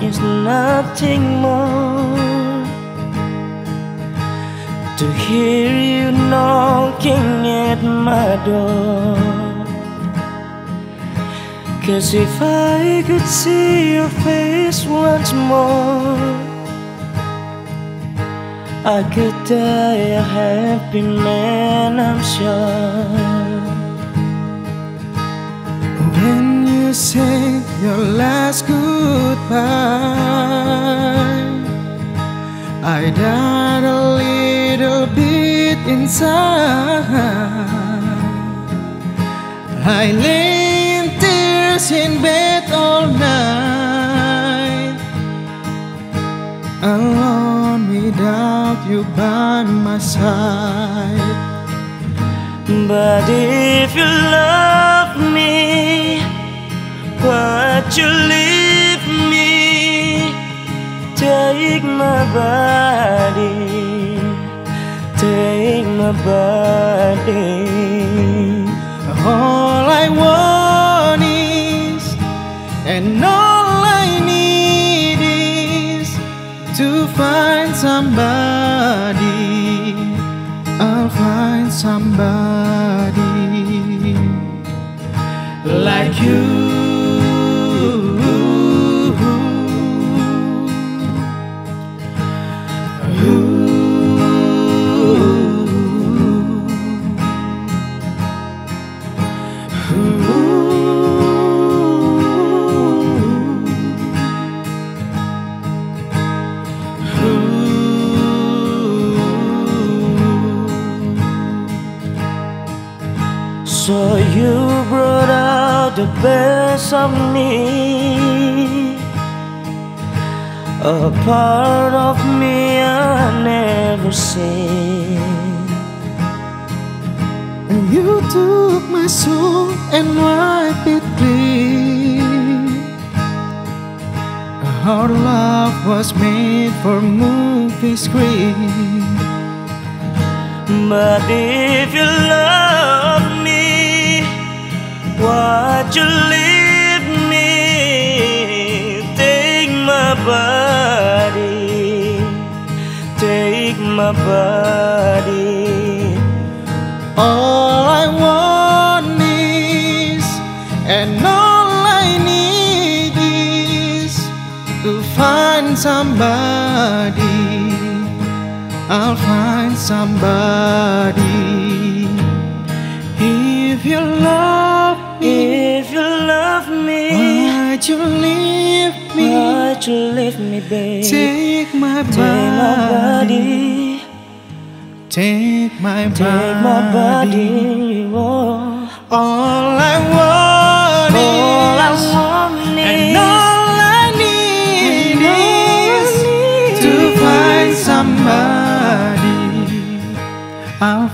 is nothing more to hear you knocking at my door. 'Cause if I could see your face once more, I could die a happy man, I'm sure. When you say your last goodbye, I died a little bit inside. I lay in tears in bed all night, alone without you by my side. But if you love me, why'd you leave me? Take my body, take my body. All I want is, and all I need is to find somebody. I'll find somebody like you. So you brought out the best of me, a part of me I never seen. And you took my soul and wiped it clean. Our love was made for movie screen. But if you love me, why'd you leave me? Take my body, take my body. All I want is, and all I need is to find somebody. I'll find somebody. If you love me, if you love me, why'd you leave me? Why'd you leave me, babe? Take my body, take my body, take my body. Oh. All I want is, and all I need is to find somebody. I'll